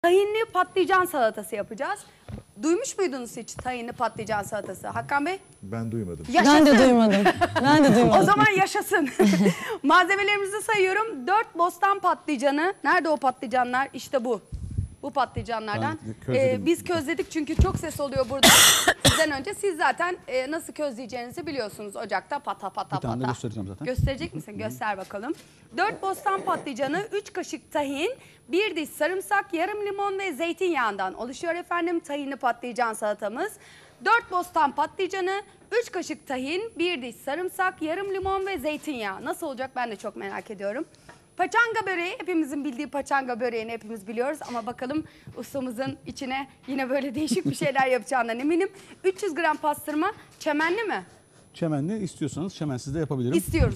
tahinli patlıcan salatası yapacağız. Duymuş muydunuz hiç tahinli patlıcan salatası? Hakan Bey? Ben duymadım. Yaşasın. Ben de duymadım. Ben de duymadım. O zaman yaşasın. Malzemelerimizi sayıyorum. 4 bostan patlıcanı. Nerede o patlıcanlar? İşte bu. Bu patlıcanlardan. Biz közledik çünkü çok ses oluyor burada. Sizden önce siz zaten nasıl közleyeceğinizi biliyorsunuz. Ocakta pata pata Bir tane de pata. göstereceğim zaten. Gösterecek misin? Göster bakalım. 4 bostan patlıcanı, 3 kaşık tahin, 1 diş sarımsak, yarım limon ve zeytinyağından oluşuyor efendim tahinli patlıcan salatamız. 4 bostan patlıcanı, 3 kaşık tahin, 1 diş sarımsak, yarım limon ve zeytinyağı. Nasıl olacak ben de çok merak ediyorum. Paçanga böreği, hepimizin bildiği paçanga böreğini hepimiz biliyoruz ama bakalım ustamızın içine yine böyle değişik bir şeyler yapacağından eminim. 300 gram pastırma, çemenli mi? Çemenli istiyorsanız çemensiz de yapabilirim. İstiyoruz.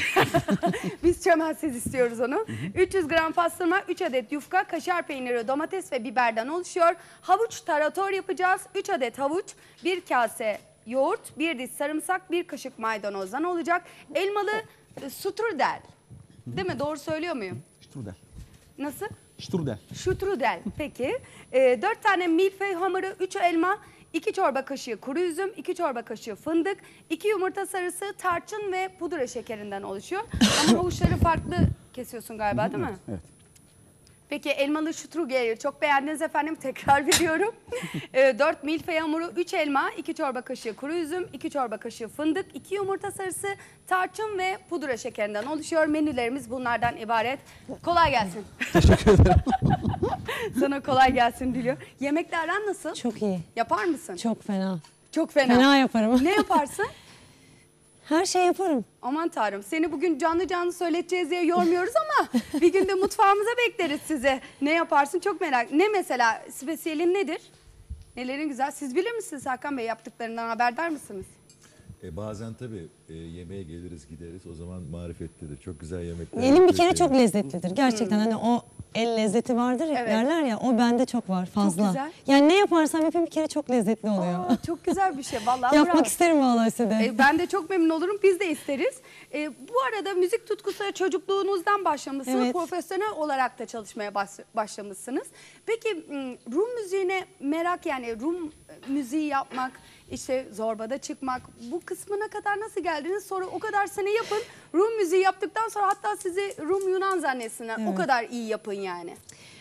Biz çemensiz istiyoruz onu. 300 gram pastırma, 3 adet yufka, kaşar peyniri, domates ve biberden oluşuyor. Havuç tarator yapacağız. 3 adet havuç, 1 kase yoğurt, 1 diş sarımsak, 1 kaşık maydanozdan olacak. Elmalı strudel. Değil mi? Doğru söylüyor muyum? Strudel. Nasıl? Strudel. Strudel. Peki. 4 tane milföy hamuru, 3 elma, 2 çorba kaşığı kuru üzüm, 2 çorba kaşığı fındık, 2 yumurta sarısı, tarçın ve pudra şekerinden oluşuyor. Ama havuçları farklı kesiyorsun galiba değil mi? Evet. Peki elmalı strudeli çok beğendiniz efendim, tekrar veriyorum. 4 milföy hamuru, 3 elma, 2 çorba kaşığı kuru üzüm, 2 çorba kaşığı fındık, 2 yumurta sarısı, tarçın ve pudra şekerinden oluşuyor. Menülerimiz bunlardan ibaret. Kolay gelsin. Teşekkür ederim. Sana kolay gelsin diliyor. Yemeklerden nasıl? Çok iyi. Yapar mısın? Çok fena. Çok fena. Fena yaparım. Ne yaparsın? Her şey yaparım. Aman Tanrım, seni bugün canlı canlı söyleteceğiz diye yormuyoruz ama bir gün de mutfağımıza bekleriz size. Ne yaparsın çok merak. Ne mesela, spesiyelin nedir? Nelerin güzel? Siz bilir misiniz Hakan Bey, yaptıklarından haberdar mısınız? Bazen tabii yemeğe geliriz gideriz, o zaman marifetlidir. Çok güzel yemekler. Elim bir kere çok lezzetlidir. Gerçekten hani o el lezzeti vardır ya, Evet. derler ya, o bende çok var fazla. güzel. Yani ne yaparsam yapayım bir kere çok lezzetli oluyor. Aa, çok güzel bir şey vallahi. Yapmak bravo. isterim vallahi size de. Ben de çok memnun olurum. Biz de isteriz. Bu arada müzik tutkusu çocukluğunuzdan başlamışsınız. Evet. Profesyonel olarak da çalışmaya başlamışsınız. Peki Rum müziğine merak, yani Rum müziği yapmak, işte zorbada çıkmak, bu kısmına kadar nasıl geldiniz? Sonra o kadar sene yapın. Rum müziği yaptıktan sonra hatta sizi Rum Yunan zannetsinler. Evet. O kadar iyi yapın yani.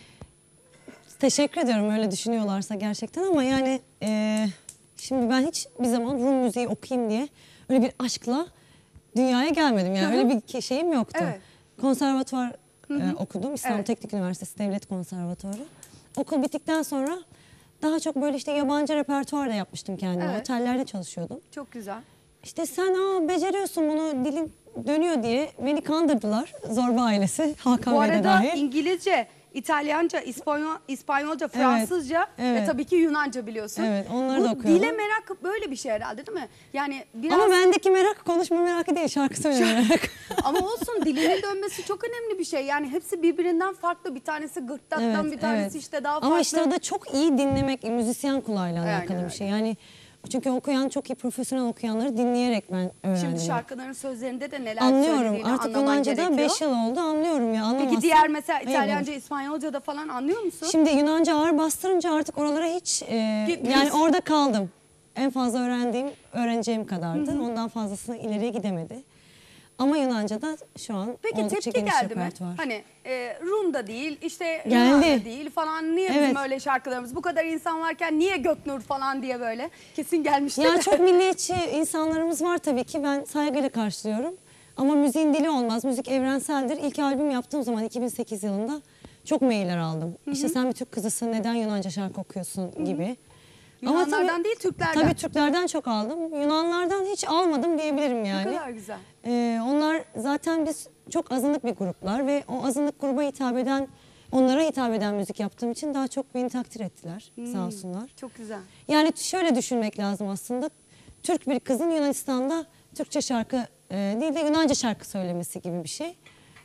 Teşekkür ediyorum öyle düşünüyorlarsa gerçekten ama yani şimdi ben hiç bir zaman Rum müziği okuyayım diye öyle bir aşkla dünyaya gelmedim. Yani öyle bir şeyim yoktu. Evet. Konservatuvar okudum. İstanbul Evet. Teknik Üniversitesi Devlet Konservatuvarı. Okul bittikten sonra daha çok böyle işte yabancı repertuar da yapmıştım kendime. Evet. Otellerde çalışıyordum. Çok güzel. İşte sen beceriyorsun bunu, dilin dönüyor diye beni kandırdılar. Zorba ailesi, Hakan Bu Bey de arada dahil. İngilizce, İtalyanca, İspanyolca, Fransızca evet. ve tabii ki Yunanca biliyorsun. Evet, onları Bu da okuyorum. dile merak böyle bir şey herhalde değil mi? Yani biraz Ama bendeki merak konuşma merakı değil, şarkı söyleme merakı. ama olsun, dilinin dönmesi çok önemli bir şey. Yani hepsi birbirinden farklı. Bir tanesi gırtlaktan, bir tanesi işte daha farklı. Ama işte o da çok iyi dinlemek, müzisyen kulağıyla Aynen alakalı öyle. bir şey. Yani çünkü okuyan, çok iyi profesyonel okuyanları dinleyerek ben öğrendim. Şimdi şarkıların sözlerinde de neler Anlıyorum. söylediğini Artık anlaman Yunanca'da gerekiyor. 5 yıl oldu, anlıyorum ya. Anlamazsam Peki diğer mesela ayıp İtalyanca, olur. İspanyolca da falan anlıyor musun? Şimdi Yunanca ağır bastırınca artık oralara hiç Gitmiyorsun. yani orada kaldım. En fazla öğreneceğim kadardı. Ondan fazlasına ileriye gidemedi. Ama Yunanca'da şu an Peki oldukça tepki geniş geldi mi? repertuar. Hani Rum'da değil, işte Geldi. Yunan'da değil falan. Niye bizim Evet. öyle şarkılarımız? Bu kadar insan varken niye Göknur falan diye böyle? Kesin gelmiştir. Ya de. çok milliyetçi insanlarımız var tabii ki. Ben saygıyla karşılıyorum. Ama müziğin dili olmaz. Müzik evrenseldir. İlk albüm yaptığım zaman 2008 yılında çok mailler aldım. İşte sen bir Türk kızısın, neden Yunanca şarkı okuyorsun gibi. Yunanlardan tabii, değil, Türklerden. Tabii Türklerden çok aldım. Yunanlardan hiç almadım diyebilirim yani. Ne kadar güzel. Onlar zaten biz çok azınlık bir gruplar ve o azınlık gruba hitap eden, onlara hitap eden müzik yaptığım için daha çok beni takdir ettiler sağ olsunlar. Çok güzel. Yani şöyle düşünmek lazım aslında. Türk bir kızın Yunanistan'da Türkçe şarkı değil de Yunanca şarkı söylemesi gibi bir şey.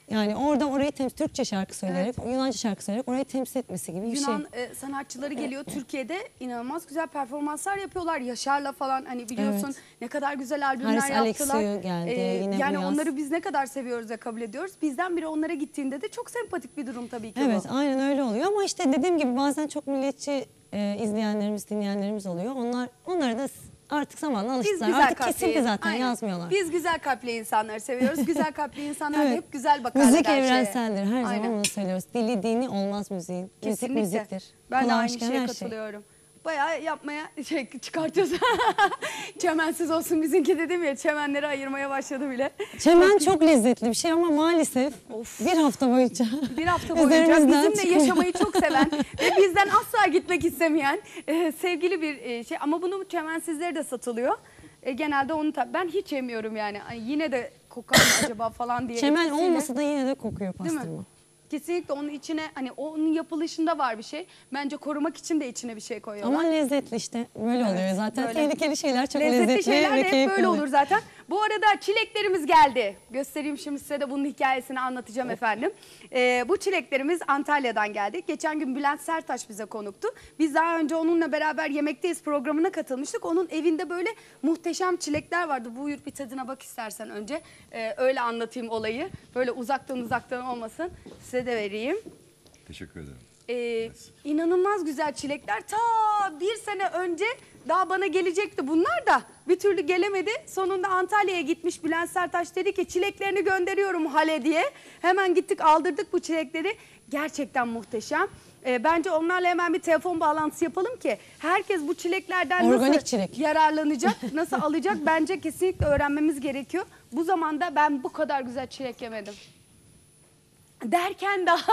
Yani orada orayı Türkçe şarkı söyleyerek, Yunanca şarkı söyleyerek orayı temsil etmesi gibi bir Yunan şey. sanatçıları geliyor Türkiye'de, inanılmaz güzel performanslar yapıyorlar. Yaşar'la falan hani biliyorsun Evet. ne kadar güzel albümler Haris yaptılar. Alexiou geldi, yine yani bu yaz. onları biz ne kadar seviyoruz ve kabul ediyoruz. Bizden biri onlara gittiğinde de çok sempatik bir durum tabii ki Evet, bu. aynen öyle oluyor ama işte dediğim gibi bazen çok milliyetçi izleyenlerimiz, dinleyenlerimiz oluyor. Onları da artık zamanla Biz alıştılar. güzel Artık kalpli, kesildi zaten, aynen. yazmıyorlar. Biz güzel kalpli insanları seviyoruz. Güzel kalpli insanlar da Evet. hep güzel bakarlar Müzik her şeye. evrenseldir. Her Aynen. zaman onu söylüyoruz. Dili dini olmaz müziğin. Kesinlikle. Müzik müziktir. Ben de Kulağa aynı hoş gelen şeye her şey. katılıyorum. Bayağı yapmaya çıkartıyoruz. Çemensiz olsun bizimki dedim ya, çemenleri ayırmaya başladı bile. Çemen çok lezzetli bir şey ama maalesef Of. bir hafta boyunca Bir hafta boyunca üzerimizden bizimle çıkmıyor. yaşamayı çok seven ve bizden asla gitmek istemeyen sevgili bir şey. Ama bunun çemensizleri de satılıyor. Genelde onu ben hiç yemiyorum yani. Ay, yine de kokar mı acaba falan diye. Çemen etkisiyle. olmasa da yine de kokuyor Değil mi? pastırma. Kesinlikle onun içine, hani onun yapılışında var bir şey. Bence korumak için de içine bir şey koyuyorlar. Ama lezzetli işte. Böyle oluyor zaten. böyle. Tehlikeli şeyler çok Lezzetli lezzetli şeyler ve de hep keyifli böyle oluyor. olur zaten. Bu arada çileklerimiz geldi. Göstereyim şimdi size de bunun hikayesini anlatacağım efendim. Bu çileklerimiz Antalya'dan geldi. Geçen gün Bülent Serttaş bize konuktu. Biz daha önce onunla beraber Yemekteyiz programına katılmıştık. Onun evinde böyle muhteşem çilekler vardı. Buyur bir tadına bak istersen önce. Öyle anlatayım olayı. Böyle uzaktan olmasın. Size de vereyim. Teşekkür ederim. İnanılmaz güzel çilekler. Ta bir sene önce daha bana gelecekti bunlar da bir türlü gelemedi. Sonunda Antalya'ya gitmiş Bülent Serttaş, dedi ki çileklerini gönderiyorum hale diye. Hemen gittik aldırdık bu çilekleri. Gerçekten muhteşem. Bence onlarla hemen bir telefon bağlantısı yapalım ki herkes bu çileklerden Organik nasıl çilek. yararlanacak, nasıl alacak bence kesinlikle öğrenmemiz gerekiyor. Bu zamanda ben bu kadar güzel çilek yemedim. Derken daha...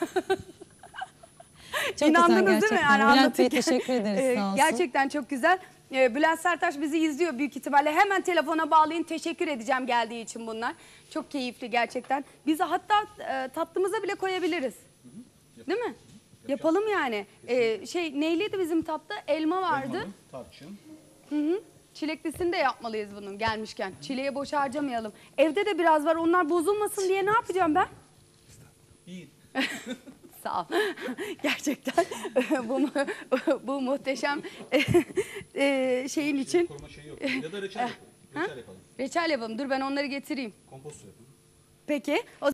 Çok İnandınız güzel değil mi? gerçekten. Yani Bülent Bey anlatırken. teşekkür ederiz sağ olsun. Gerçekten çok güzel. Bülent Serttaş bizi izliyor büyük ihtimalle. Hemen telefona bağlayın. Teşekkür edeceğim geldiği için bunlar. Çok keyifli gerçekten. Bizi hatta tatlımıza bile koyabiliriz. Değil mi? Yapalım yani. Neyliydi bizim tatlı? Elma vardı. Tarçın. Çileklisini de yapmalıyız bunun gelmişken. Çileğe boş harcamayalım. Evde de biraz var. Onlar bozulmasın diye ne yapacağım ben? İyi. Sağ ol. Gerçekten bu muhteşem şeyin için. Koruma şeyi yok. Ya da reçel yapalım. Reçel yapalım. Reçel yapalım. Dur ben onları getireyim. Komposto yapalım. Peki.